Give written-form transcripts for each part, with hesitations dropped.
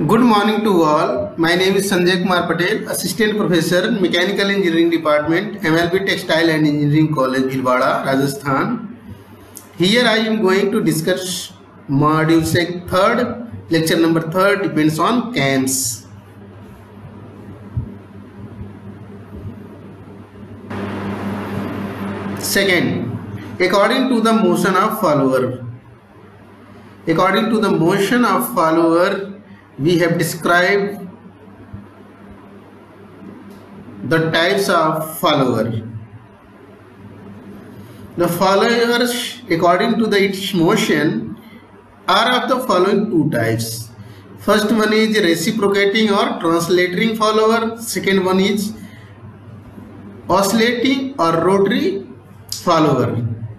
Good morning to all. My name is Sanjay Kumar Patel, Assistant Professor, Mechanical Engineering Department, MLB Textile and Engineering College, Bhilwara, Rajasthan. Here I am going to discuss module 3rd, lecture number 3rd depends on cams. Second, according to the motion of follower. According to the motion of follower, we have described the types of follower. The followers, according to its motion, are of the following two types. First one is reciprocating or translating follower. Second one is oscillating or rotary follower.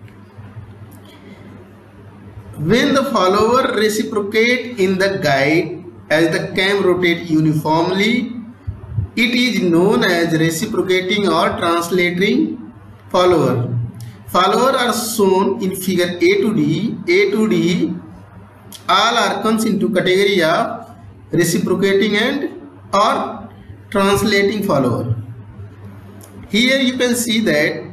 When the follower reciprocate in the guide as the cam rotates uniformly, it is known as reciprocating or translating follower. Follower are shown in figure A to D. A to D all are comes into category of reciprocating and or translating follower. Here you can see that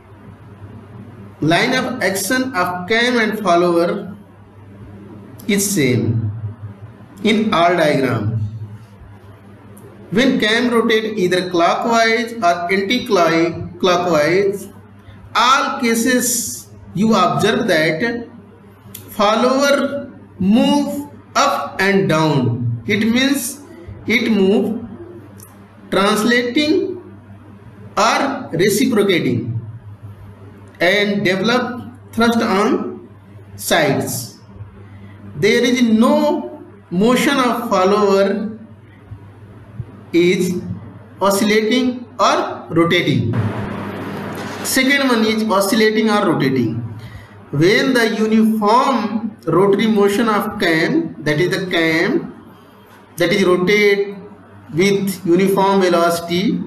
line of action of cam and follower is same in all diagram. When cam rotate either clockwise or anti-clockwise, all cases you observe that follower move up and down. It means it move translating or reciprocating and develop thrust on sides. There is no motion of follower is oscillating or rotating. Second one is oscillating or rotating. When the uniform rotary motion of cam, that is the cam that is rotate with uniform velocity,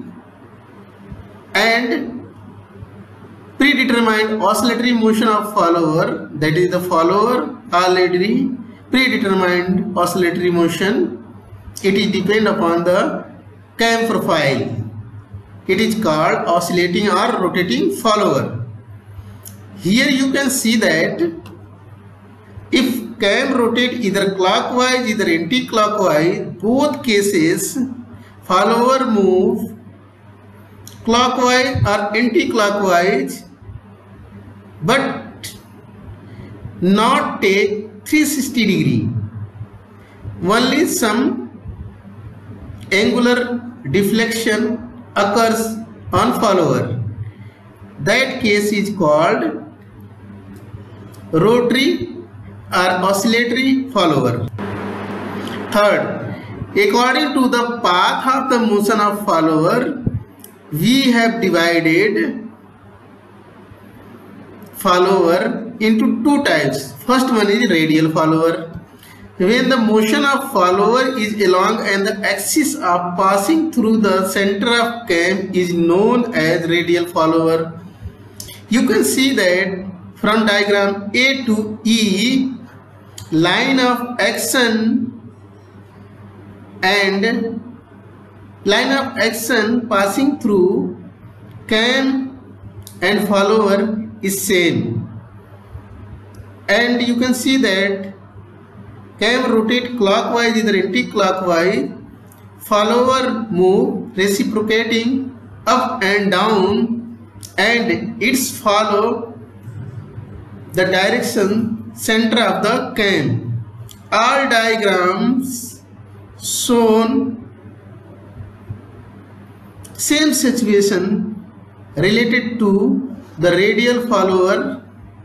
and predetermined oscillatory motion of follower, that is the follower already predetermined oscillatory motion, it is depend upon the cam profile. It is called oscillating or rotating follower. Here you can see that if cam rotate either clockwise either anti-clockwise, both cases follower move clockwise or anti-clockwise but not take 360 degree. Only some angular deflection occurs on follower. That case is called rotary or oscillatory follower. Third, according to the path of the motion of follower, we have divided follower into two types. First one is radial follower. When the motion of follower is along and the axis of passing through the center of cam is known as radial follower. You can see that from diagram A to E, line of action and line of action passing through cam and follower is same. And you can see that cam rotate clockwise either anti-clockwise, follower move reciprocating up and down, and its follow the direction center of the cam. All diagrams shown same situation related to the radial follower.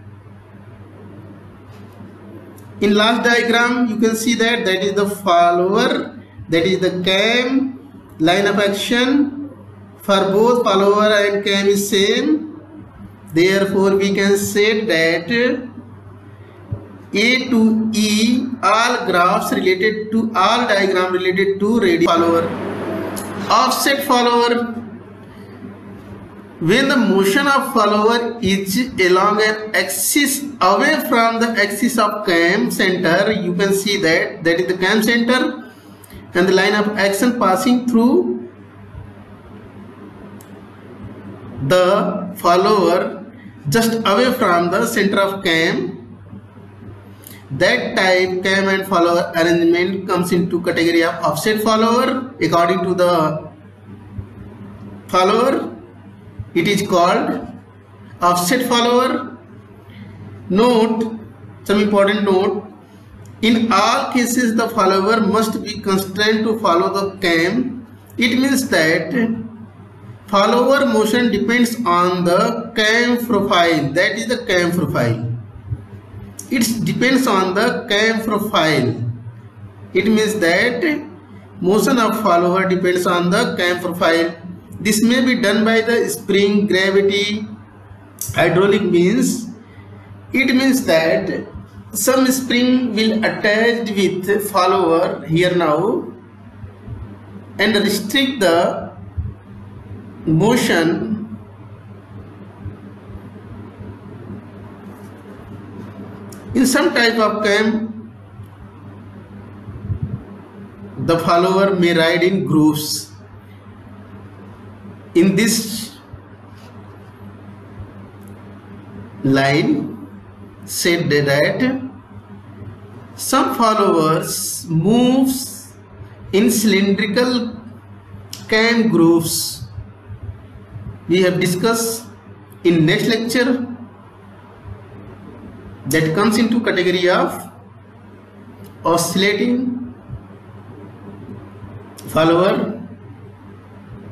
In last diagram you can see that is the follower, that is the cam, line of action for both follower and cam is same. Therefore we can say that A to E all graphs related to all diagram related to radial follower. Offset follower, when the motion of follower is along an axis away from the axis of cam center, you can see that is the cam center. and the line of action passing through the follower just away from the center of cam. That type cam and follower arrangement comes into category of offset follower. According to the follower, it is called offset follower. Note, some important note, in all cases the follower must be constrained to follow the cam. It means that follower motion depends on the cam profile, that is the cam profile. It depends on the cam profile. It means that motion of follower depends on the cam profile. This may be done by the spring, gravity, hydraulic means. It means that some spring will attach with follower here now and restrict the motion. In some type of cam, the follower may ride in grooves. In this line said that some followers moves in cylindrical cam grooves. We have discussed in next lecture. That comes into category of oscillating follower.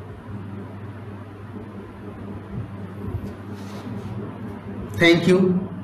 Thank you.